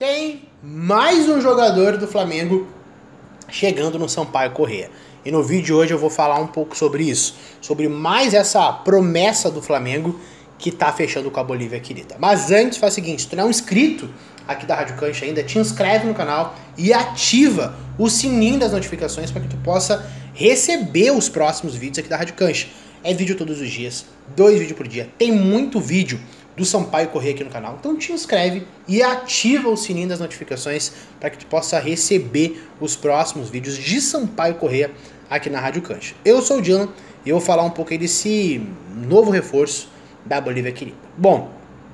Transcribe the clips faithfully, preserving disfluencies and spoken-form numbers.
Tem mais um jogador do Flamengo chegando no Sampaio Corrêa. E no vídeo de hoje eu vou falar um pouco sobre isso, sobre mais essa promessa do Flamengo que tá fechando com a Bolívia querida. Mas antes faz o seguinte, se tu não é um inscrito aqui da Rádio Cancha ainda, te inscreve no canal e ativa o sininho das notificações para que tu possa receber os próximos vídeos aqui da Rádio Cancha. É vídeo todos os dias, dois vídeos por dia. Tem muito vídeo do Sampaio Corrêa aqui no canal, então te inscreve e ativa o sininho das notificações para que tu possa receber os próximos vídeos de Sampaio Corrêa aqui na Rádio Cancha. Eu sou o Dylan e eu vou falar um pouco aí desse novo reforço da Bolívia querida. Bom,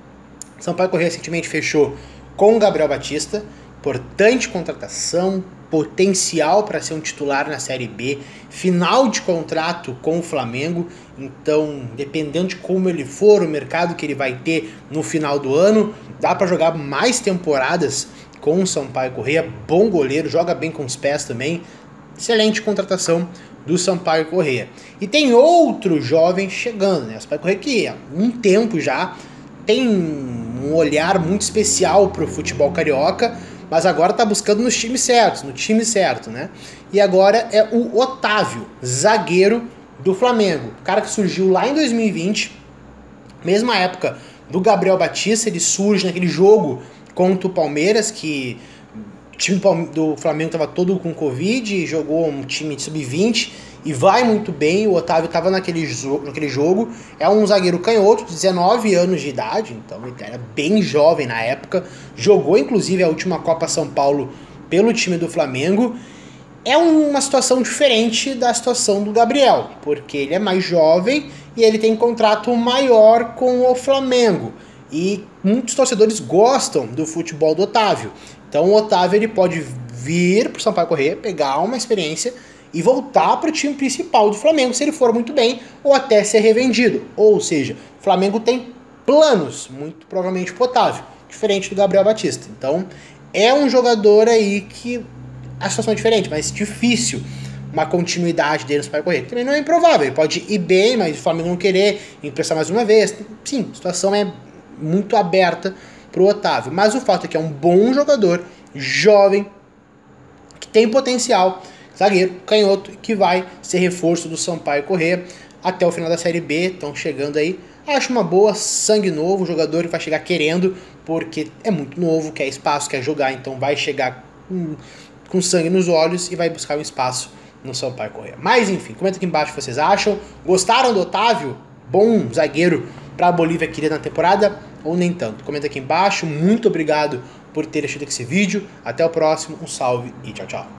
Sampaio Corrêa recentemente fechou com o Gabriel Batista, importante contratação, potencial para ser um titular na Série B, final de contrato com o Flamengo, então dependendo de como ele for, o mercado que ele vai ter no final do ano, dá para jogar mais temporadas com o Sampaio Corrêa, bom goleiro, joga bem com os pés também, excelente contratação do Sampaio Corrêa. E tem outro jovem chegando, né? O Sampaio Corrêa que há um tempo já tem um olhar muito especial para o futebol carioca, mas agora tá buscando nos times certos, no time certo, né? E agora é o Otávio, zagueiro do Flamengo. O cara que surgiu lá em dois mil e vinte, mesma época do Gabriel Batista, ele surge naquele jogo contra o Palmeiras, que o time do Flamengo tava todo com Covid, jogou um time de sub vinte e vai muito bem. O Otávio tava naquele, naquele jogo, é um zagueiro canhoto, dezenove anos de idade, então ele era bem jovem na época, jogou inclusive a última Copa São Paulo pelo time do Flamengo. É uma situação diferente da situação do Gabriel, porque ele é mais jovem e ele tem contrato maior com o Flamengo, e muitos torcedores gostam do futebol do Otávio. Então o Otávio ele pode vir para o Sampaio Corrêa, pegar uma experiência e voltar para o time principal do Flamengo, se ele for muito bem, ou até ser revendido. Ou seja, o Flamengo tem planos, muito provavelmente pro Otávio, diferente do Gabriel Batista. Então é um jogador aí que a situação é diferente, mas difícil uma continuidade dele no Sampaio Corrêa. Também não é improvável, ele pode ir bem, mas o Flamengo não querer emprestar mais uma vez. Sim, a situação é muito aberta pro Otávio, mas o fato é que é um bom jogador, jovem, que tem potencial, zagueiro, canhoto, que vai ser reforço do Sampaio Corrêa até o final da Série B, estão chegando aí. Acho uma boa, sangue novo, jogador que vai chegar querendo, porque é muito novo, quer espaço, quer jogar, então vai chegar com, com sangue nos olhos e vai buscar um espaço no Sampaio Corrêa. Mas enfim, comenta aqui embaixo o que vocês acham. Gostaram do Otávio? Bom zagueiro para a Bolívia querida na temporada ou nem tanto? Comenta aqui embaixo. Muito obrigado por ter assistido esse vídeo. Até o próximo, um salve e tchau, tchau.